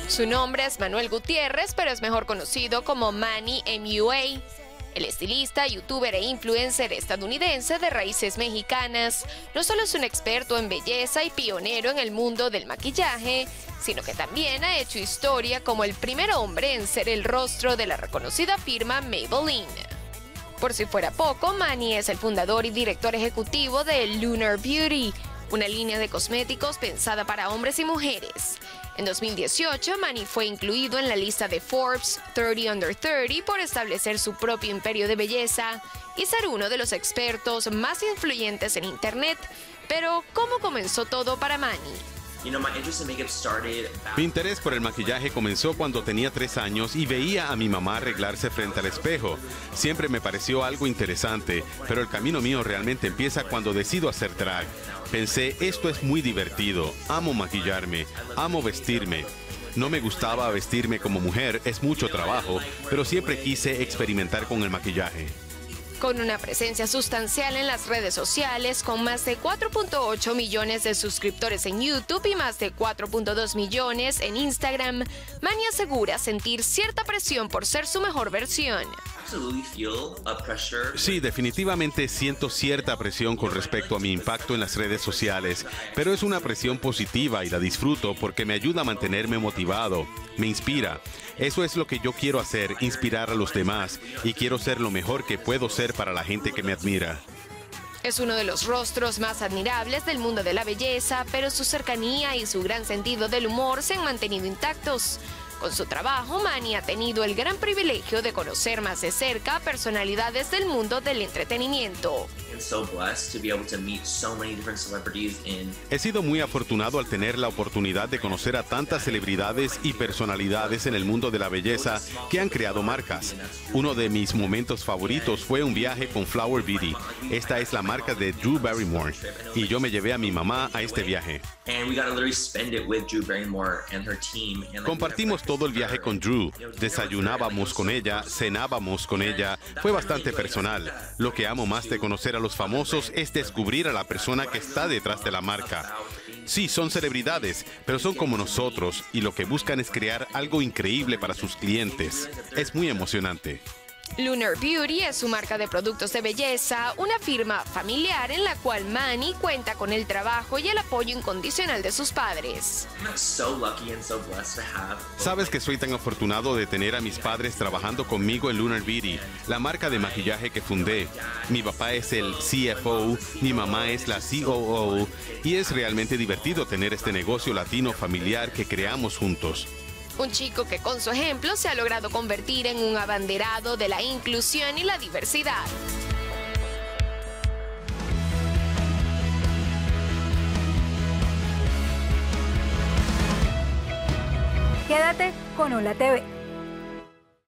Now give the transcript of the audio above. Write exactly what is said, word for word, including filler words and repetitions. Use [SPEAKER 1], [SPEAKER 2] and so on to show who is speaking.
[SPEAKER 1] Su nombre es Manuel Gutiérrez, pero es mejor conocido como Manny M U A. El estilista, youtuber e influencer estadounidense de raíces mexicanas no solo es un experto en belleza y pionero en el mundo del maquillaje, sino que también ha hecho historia como el primer hombre en ser el rostro de la reconocida firma Maybelline. Por si fuera poco, Manny es el fundador y director ejecutivo de Lunar Beauty, una línea de cosméticos pensada para hombres y mujeres. En dos mil dieciocho, Manny fue incluido en la lista de Forbes treinta under treinta por establecer su propio imperio de belleza y ser uno de los expertos más influyentes en Internet. Pero, ¿cómo comenzó todo para Manny?
[SPEAKER 2] Mi interés por el maquillaje comenzó cuando tenía tres años y veía a mi mamá arreglarse frente al espejo. Siempre me pareció algo interesante, pero el camino mío realmente empieza cuando decido hacer drag. Pensé, esto es muy divertido, amo maquillarme, amo vestirme. No me gustaba vestirme como mujer, es mucho trabajo, pero siempre quise experimentar con el maquillaje.
[SPEAKER 1] Con una presencia sustancial en las redes sociales, con más de cuatro punto ocho millones de suscriptores en YouTube y más de cuatro punto dos millones en Instagram, Manny asegura sentir cierta presión por ser su mejor versión.
[SPEAKER 2] Sí, definitivamente siento cierta presión con respecto a mi impacto en las redes sociales, pero es una presión positiva y la disfruto porque me ayuda a mantenerme motivado, me inspira. Eso es lo que yo quiero hacer, inspirar a los demás, y quiero ser lo mejor que puedo ser para la gente que me admira.
[SPEAKER 1] Es uno de los rostros más admirables del mundo de la belleza, pero su cercanía y su gran sentido del humor se han mantenido intactos. Con su trabajo, Manny ha tenido el gran privilegio de conocer más de cerca a personalidades del mundo del entretenimiento.
[SPEAKER 2] He sido muy afortunado al tener la oportunidad de conocer a tantas celebridades y personalidades en el mundo de la belleza que han creado marcas. Uno de mis momentos favoritos fue un viaje con Flower Beauty. Esta es la marca de Drew Barrymore y yo me llevé a mi mamá a este viaje. Compartimos todo el viaje con Drew, desayunábamos con ella, cenábamos con ella, fue bastante personal. Lo que amo más de conocer a los famosos es descubrir a la persona que está detrás de la marca. Sí, son celebridades, pero son como nosotros y lo que buscan es crear algo increíble para sus clientes. Es muy emocionante.
[SPEAKER 1] Lunar Beauty es su marca de productos de belleza, una firma familiar en la cual Manny cuenta con el trabajo y el apoyo incondicional de sus padres.
[SPEAKER 2] Sabes que soy tan afortunado de tener a mis padres trabajando conmigo en Lunar Beauty, la marca de maquillaje que fundé. Mi papá es el C F O, mi mamá es la C O O y es realmente divertido tener este negocio latino familiar que creamos juntos.
[SPEAKER 1] Un chico que con su ejemplo se ha logrado convertir en un abanderado de la inclusión y la diversidad.
[SPEAKER 3] Quédate con Hola T V.